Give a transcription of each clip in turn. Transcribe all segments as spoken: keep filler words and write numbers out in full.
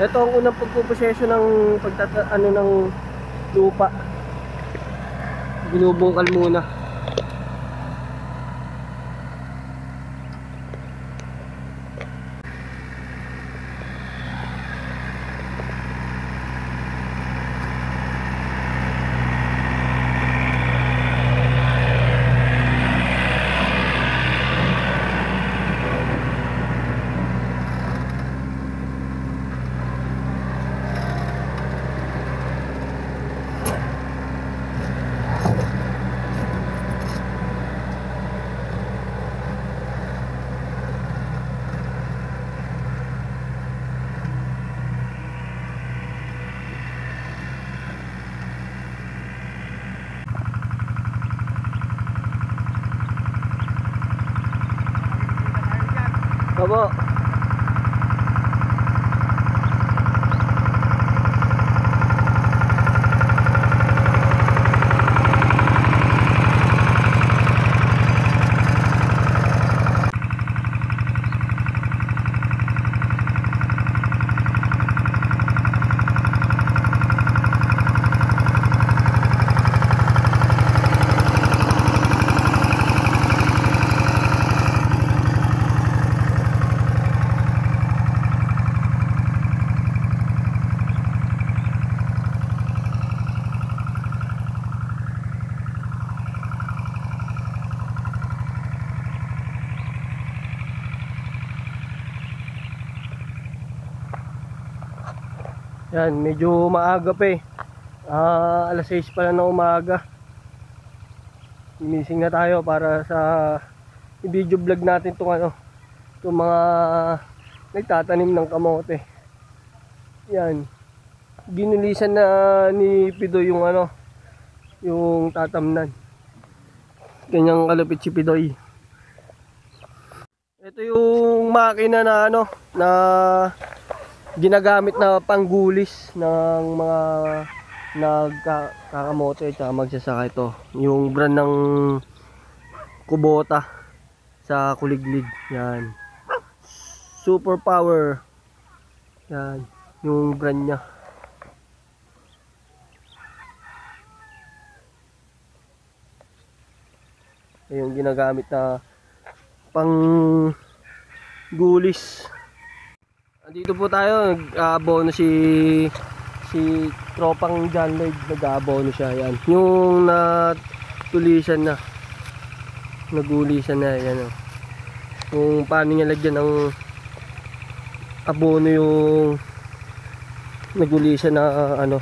Ito ang unang pagpuproseso ng pagtata ano ng lupa. Binubungkal muna. Opo. Yan, medyo maaga pa eh. Ah, alas sais pa lang ng umaga. Gimising na tayo para sa i-video vlog natin itong ano, itong mga nagtatanim ng kamote. Yan. Ginulisan na ni Pidoy yung ano, yung tatamnan. Kanyang kalapit si Pidoy. Ito yung makina na ano, na ginagamit na panggulis ng mga nagkakamote at magsasaka. Ito yung brand ng Kubota sa Kuliglig. Yan, Super Power. Yan yung brand nya. Yung ginagamit na panggulis. Dito po tayo, nag-abono si si tropang John Lloyd, nag-abono siya. Yan, yung natulisan na, nagulisan na, yan o. Kung paano niya lagyan ng abono yung nagulisan na uh, ano.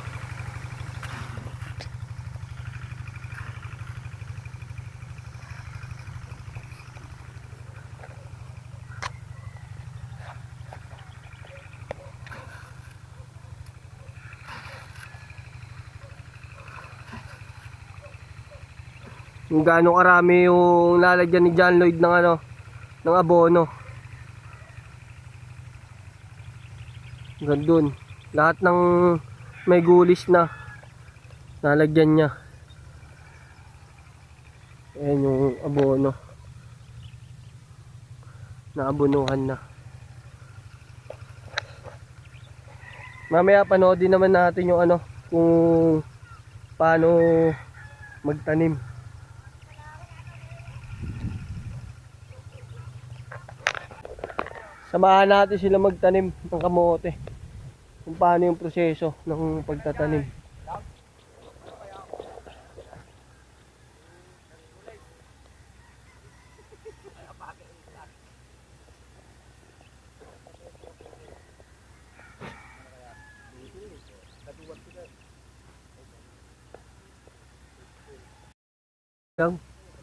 Kung gaano karami yung lalagyan ni John Lloyd ng ano, ng abono. Gandun. Lahat ng may gulis na lalagyan niya. Ayan yung abono. Naabonuhan na. Mamaya panoodin naman natin yung ano, kung paano magtanim. Samahan natin sila magtanim ng kamote. Kung paano yung proseso ng pagtatanim. Lang.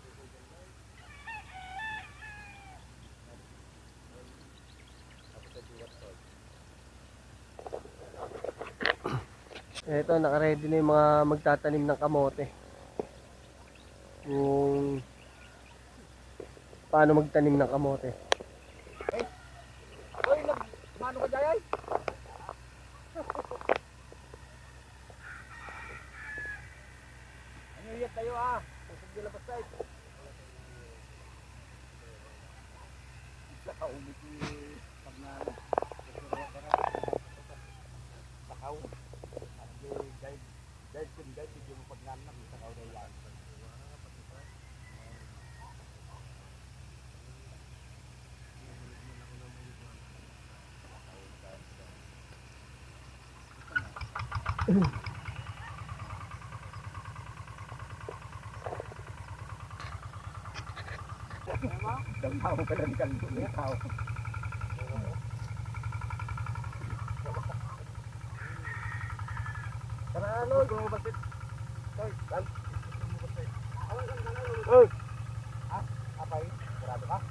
Ito, naka-ready na yung mga magtatanim ng kamote. Yung paano magtanim ng kamote. Hey! Hoy, nag-mano ka dyan? Ano yun tayo ah? Susog nila basta ito. Sa kaulit ni pag na daw. Ang guide, guide sim guide, hindi mo pagnanak, isa ka daw yan. Damaw ka lang kan tao. Tara ano, gumabasit. Hoy, dal. Hoy. Ha? Apay, sarado ka?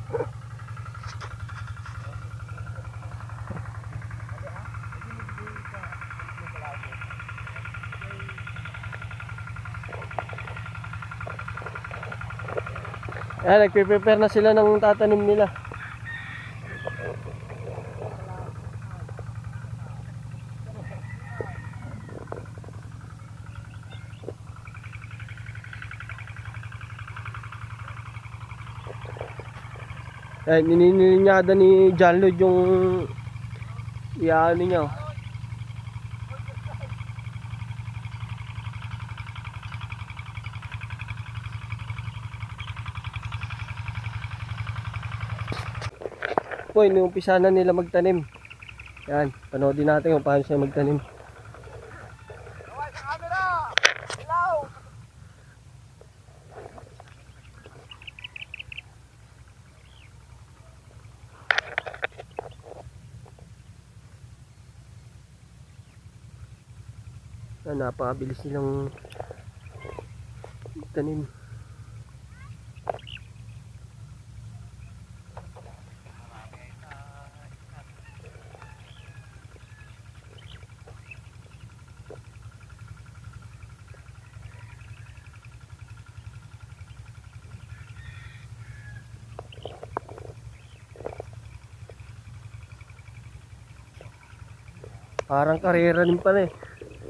Ayan, nagpe-prepare na sila ng tatanim nila. Ayan, ninininyada ni John Lloyd yung iyaano niya. Oh. Po, inuumpisa na nila magtanim. Yan, panoodin natin kung paano siya magtanim. Kaway sa camera! Ilaw! Yan, napakabilis nilang magtanim. Parang karera din pala eh.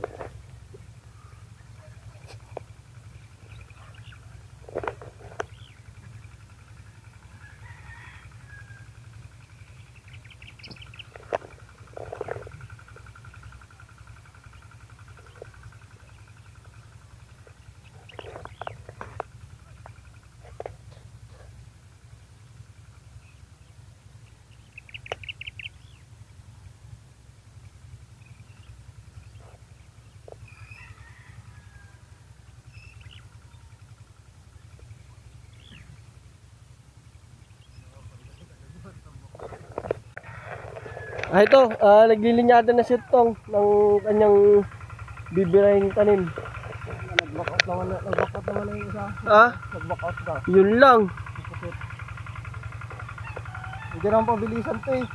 Ah, ito, ah, naglilinyada na si Tong ng kanyang bibirahing tanim. Nag-walkout naman na, nag-walkout naman na yung isa. Ah, Nag-walkout daw. yun lang. Hindi naman pabilisan to eh.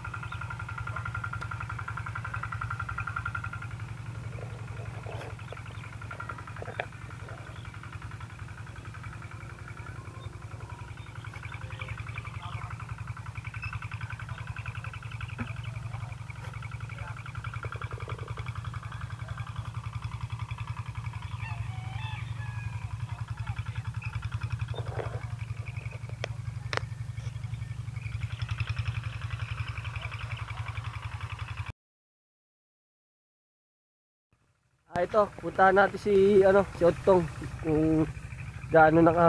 Ah, ito, puntahan natin si ano, si Otong kung gaano naka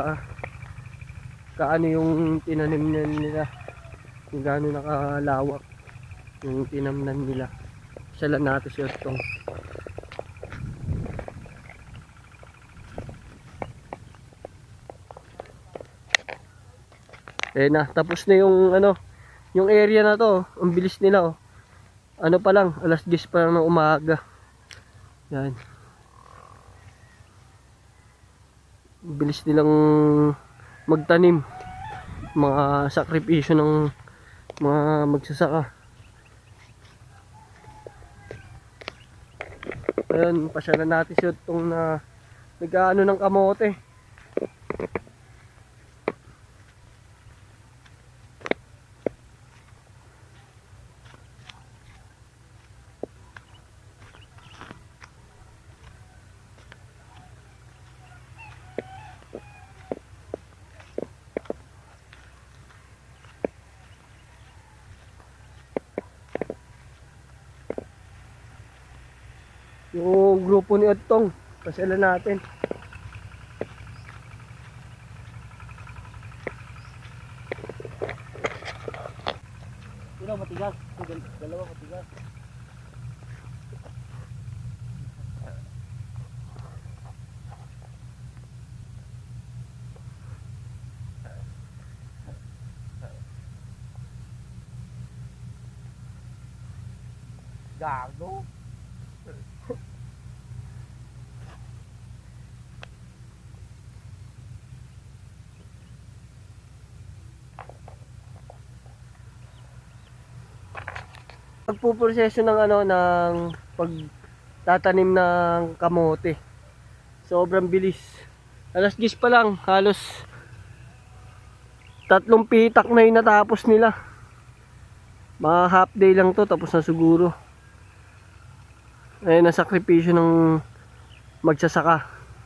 kaano yung tinanim niya nila. Kung gaano nakalawak yung tinamnan nila. Sala natin si Otong. Eh na, tapos na yung ano, yung area na to, ang bilis nila oh. Ano pa lang, alas diyes pa lang ng umaga. Yan. Bilis nilang magtanim. Mga sakripisyo ng mga magsasaka. Ayun, pasyalan natin siya itong na nag-ano ng kamote. grupo ni Otong. Pasyalan natin. Sino matigas? Dalawa matigas. Gago. Pagpuproseso ng ano ng pagtatanim ng kamote. Sobrang bilis. Alas diyes pa lang, halos tatlong pitak na yung natapos nila. Mga half day lang to, tapos na siguro. Ayun ang sakripisyo ng magsasaka.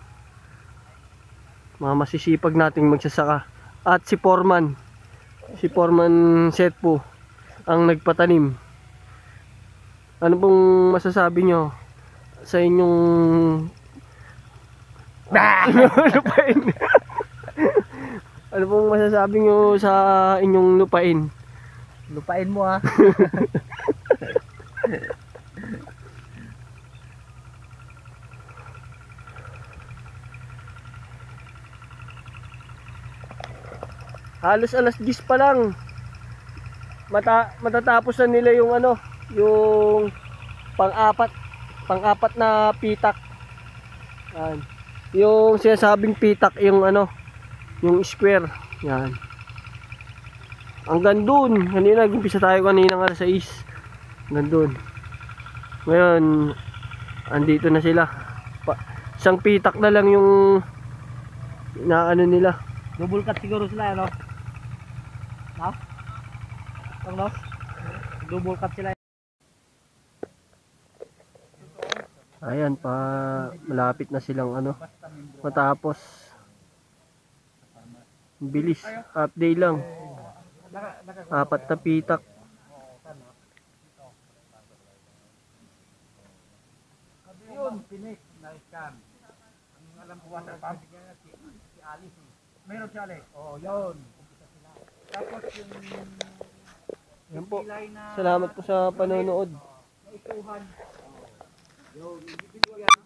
Mga masisipag nating magsasaka. At si Foreman, si Foreman Setpo ang nagpatanim. Ano pong masasabi nyo sa inyong lupain? Ano pong masasabi nyo sa inyong lupain? Lupain mo ah. Halos alas diyes pa lang. Mata matatapos na nila yung ano, yung pang-apat, pang-apat na pitak. Yan. Yung sinasabing pitak, yung ano, yung square. Yan. Hanggang dun. Kanina, nag-umpisa tayo kanina ng alas sais. Hanggang dun. Ngayon, andito na sila. Pa isang pitak na lang yung inaano nila. Double cut siguro sila ano? No? No? Double cut sila. Ayan pa, malapit na silang ano matapos. Bilis, half day lang. Apat na pitak. Yun, finish na scan. Ang alam ko sa pump si si Alice. Meron si Alice. Oh, yun. Tapos yung Yan po. Salamat po sa panonood. naituhan. Yun, individual yan.